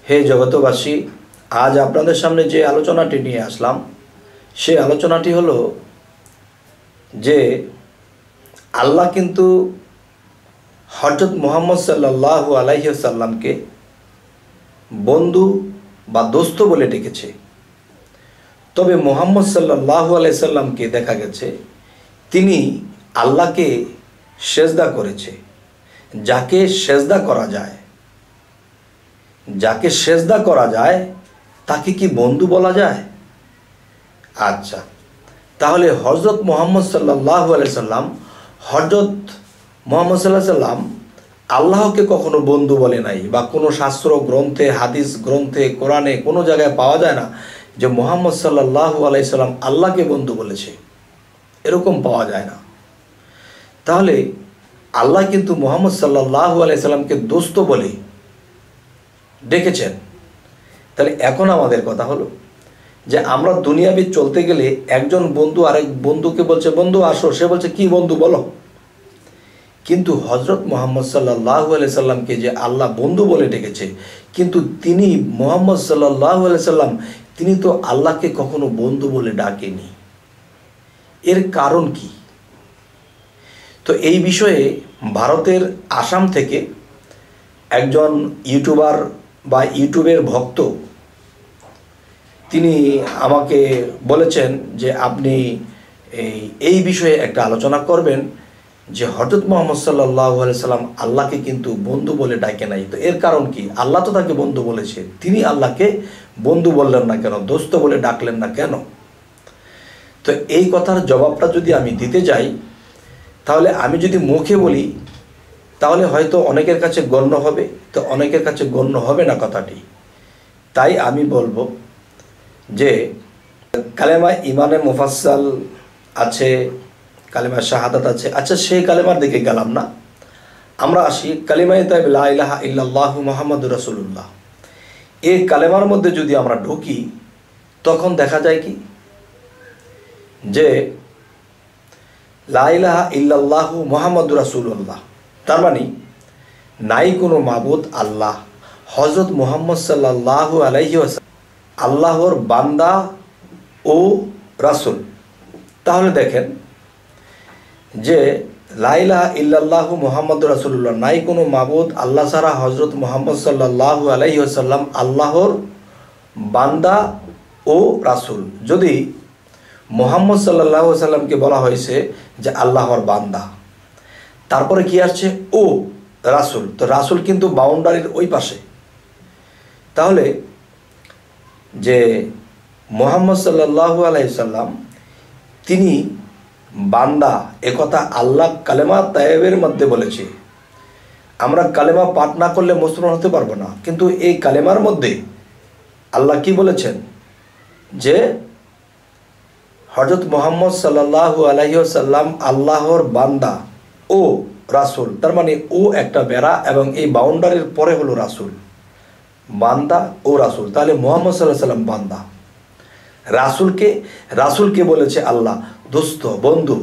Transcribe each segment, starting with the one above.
হে জগতবাসী, আজ আপনাদের সামনে যে আলোচনাটি নিয়ে আসলাম সেই আলোচনাটি হলো যে আল্লাহ কিন্তু হযরত মুহাম্মদ সাল্লাল্লাহু আলাইহি ওয়াসাল্লামকে বন্ধু বা দোস্ত বলে ডেকেছে। তবে মুহাম্মদ সাল্লাল্লাহু আলাইহি সাল্লামকে দেখা গেছে তিনি আল্লাহকে সেজদা করেছে। যাকে সেজদা করা যায় তাকে কি বন্ধু বলা যায়? আচ্ছা, তাহলে হযরত মুহাম্মদ সাল্লাল্লাহু আলাইহি সাল্লাম আল্লাহকে কখনো বন্ধু বলে নাই, বা কোনো শাস্ত্র গ্রন্থে, হাদিস গ্রন্থে, কোরআনে কোনো জায়গায় পাওয়া যায় না যে মুহাম্মদ সাল্লাল্লাহু আলাইহি সাল্লাম আল্লাহকে বন্ধু বলেছে, এরকম পাওয়া যায় না। তাহলে আল্লাহ কিন্তু মুহাম্মদ সাল্লাল্লাহু আলাইহি সাল্লামকে দোস্ত বলে ডেকেছেন। তাহলে এখন আমাদের কথা হলো যে আমরা দুনিয়াবি চলতে গেলে একজন বন্ধু আরেক বন্ধুকে বলছে বন্ধু আসো, সে বলছে কি বন্ধু বলো। কিন্তু হযরত মুহাম্মদ সাল্লাল্লাহু আলাইহি সাল্লামকে যে আল্লাহ বন্ধু বলে ডেকেছে, কিন্তু তিনি মুহাম্মদ সাল্লাল্লাহু আলাইহি সাল্লাম তিনি তো আল্লাহকে কখনো বন্ধু বলে ডাকেনি। এর কারণ কি? তো এই বিষয়ে ভারতের আসাম থেকে একজন ইউটিউবার বা ইউটিউবের ভক্ত তিনি আমাকে বলেছেন যে আপনি এই বিষয়ে একটা আলোচনা করবেন যে হযরত মুহাম্মদ সাল্লাল্লাহু আলাইহি সাল্লাম আল্লাহকে কিন্তু বন্ধু বলে ডাকে নাই। তো এর কারণ কি? আল্লাহ তো তাকে বন্ধু বলেছে, তিনি আল্লাহকে বন্ধু বললেন না কেন, দোস্ত বলে ডাকলেন না কেন? তো এই কথার জবাবটা যদি আমি দিতে যাই, তাহলে আমি যদি মুখে বলি তাহলে হয়তো অনেকের কাছে গণ্য হবে, তো অনেকের কাছে গণ্য হবে না কথাটি। তাই আমি বলবো যে কালেমা ইমানে মুফাসসাল আছে, কালেমা শাহাদাত আছে। আচ্ছা, সেই কালেমার দিকে গেলাম না, আমরা আসি কালিমায়ে তাইয়্যিবা লা ইলাহা ইল্লাল্লাহু মুহাম্মাদুর রাসূলুল্লাহ। এই কালেমার মধ্যে যদি আমরা ঢুকি তখন দেখা যায় কি যে লা ইলাহা ইল্লাল্লাহু মুহাম্মাদুর রাসূলুল্লাহ, তার মানে নাই কোনো মাবুদ আল্লাহ, হযরত মুহাম্মদ সাল্লাল্লাহু আলাইহি ওয়াসাল্লাম আল্লাহর বান্দা ও রাসূল। তাহলে দেখেন যে লা ইলাহা ইল্লাল্লাহু মুহাম্মাদুর রাসূলুল্লাহ, নাই কোনো মাবুদ আল্লাহ ছাড়া, হযরত মুহাম্মদ সাল্লাল্লাহু আলাইহি ওয়াসাল্লাম আল্লাহর বান্দা ও রাসূল। যদি মুহাম্মদ সাল্লাল্লাহু আলাইহি ওয়াসাল্লামকে বলা হয়েছে যে আল্লাহর বান্দা, তারপরে কি আসছে? ও রাসূল। তো রাসূল কিন্তু বাউন্ডারির ওই পাশে। তাহলে যে মুহাম্মদ সাল্লাল্লাহু আলাইহি সাল্লাম তিনি বান্দা, একথা আল্লাহ কালেমা তাইয়্যিবের মধ্যে বলেছে। আমরা কালেমা পাঠ না করলে মুসলমান হতে পারবো না, কিন্তু এই কালেমার মধ্যে আল্লাহ কি বলেছেন যে হযরত মুহাম্মদ সাল্লাল্লাহু আলাইহি ওয়াসাল্লাম আল্লাহর বান্দা ও রাসূল। তার মানে ও একটা বেড়া এবং এই বাউন্ডারির পরে হলো রাসূল, বান্দা ও রাসূল। তাহলে মুহাম্মদ সাল্লাল্লাহু আলাইহি ওয়াসাল্লাম বান্দা, রাসূলকে বলেছে আল্লাহ দোস্ত, বন্ধু।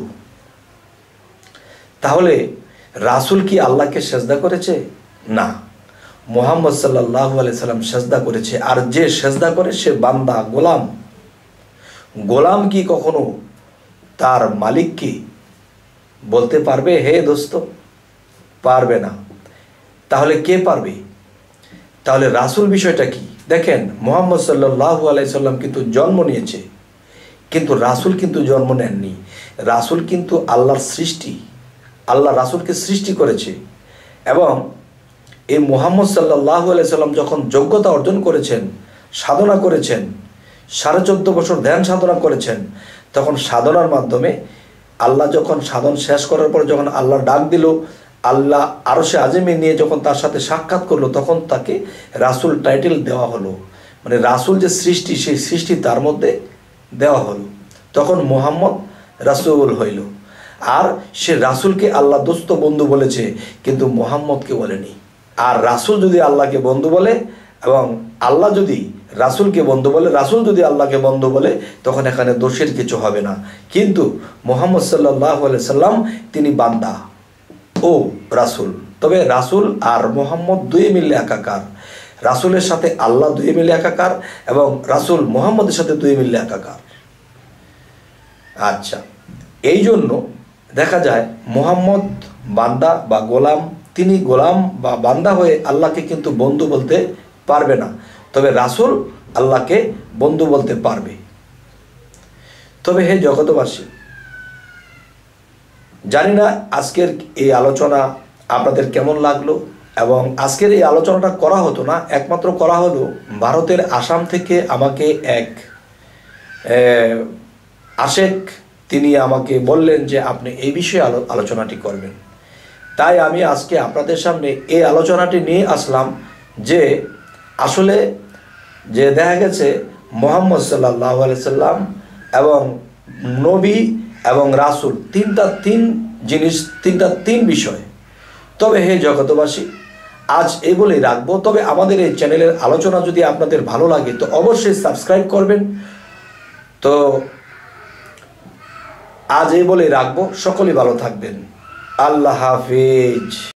তাহলে রাসূল কি আল্লাহকে সেজদা করেছে? না, মুহাম্মদ সাল্লাল্লাহু আলাইহি সাল্লাম সেজদা করেছে। আর যে সেজদা করে সে বান্দা, গোলাম। গোলাম কি কখনো তার মালিককে বলতে পারবে হে দোস্ত? পারবে না। তাহলে কে পারবে? তাহলে রাসূল বিষয়টা কি? দেখেন, মুহাম্মদ সাল্লাল্লাহু আলাইহি সাল্লাম কিন্তু জন্ম নিয়েছে, কিন্তু রাসূল কিন্তু জন্ম নেননি। রাসূল কিন্তু আল্লাহর সৃষ্টি, আল্লাহ রাসূলকে সৃষ্টি করেছে। এবং এই মুহাম্মদ সাল্লাল্লাহু আলাইহি সাল্লাম যখন যোগ্যতা অর্জন করেছেন, সাধনা করেছেন, 14.5 বছর ধ্যান সাধনা করেছেন, তখন সাধনার মাধ্যমে আল্লাহ যখন সাধন শেষ করার পর যখন আল্লাহ ডাক দিল, আল্লাহ আরশে আজিমে নিয়ে যখন তার সাথে সাক্ষাৎ করলো, তখন তাকে রাসূল টাইটেল দেওয়া হলো। মানে রাসূল যে সৃষ্টি, সেই সৃষ্টি তার মধ্যে দেওয়া হলো, তখন মুহাম্মদ রাসূল হইল। আর সে রাসূলকে আল্লাহ দোস্ত, বন্ধু বলেছে, কিন্তু মুহাম্মদকে বলেনি। আর রাসূল যদি আল্লাহকে বন্ধু বলে এবং আল্লাহ যদি রাসূলকে বন্ধু বলে, রাসূল যদি আল্লাহকে বন্ধু বলে, তখন এখানে দোষের কিছু হবে না। কিন্তু মুহাম্মদ সাল্লাল্লাহু আলাইহি সাল্লাম তিনি বান্দা ও রাসূল। তবে রাসূল আর মুহাম্মদ দুই মিলে একাকার। রাসূলের সাথে আল্লাহ দুই মিলে একাকার এবং রাসূল মুহাম্মদের সাথে দুই মিলে একাকার। আচ্ছা, এই জন্য দেখা যায় মুহাম্মদ বান্দা বা গোলাম, তিনি গোলাম বা বান্দা হয়ে আল্লাহকে কিন্তু বন্ধু বলতে পারবে না, তবে রাসূল আল্লাহকে বন্ধু বলতে পারবে। তবে হে জগতবাসী, জানি না আজকের এই আলোচনা আপনাদের কেমন লাগলো, এবং আজকের এই আলোচনাটা করা হতো না, একমাত্র করা হলো ভারতের আসাম থেকে আমাকে এক আশেক তিনি আমাকে বললেন যে আপনি এই বিষয়ে আলোচনাটি করবেন। তাই আমি আজকে আপনাদের সামনে এই আলোচনাটি নিয়ে আসলাম যে আসলে যে দেখা গেছে মুহাম্মদ সাল্লাল্লাহু আলাইহি সাল্লাম এবং নবী এবং রাসূল তিন বিষয়। তবে হে জগতবাসী, আজ এই বলেই রাখবো। তবে আমাদের এই চ্যানেলের আলোচনা যদি আপনাদের ভালো লাগে তো অবশ্যই সাবস্ক্রাইব করবেন। তো আজ এই বলেই রাখবো, সকলেই ভালো থাকবেন। আল্লাহ হাফেজ।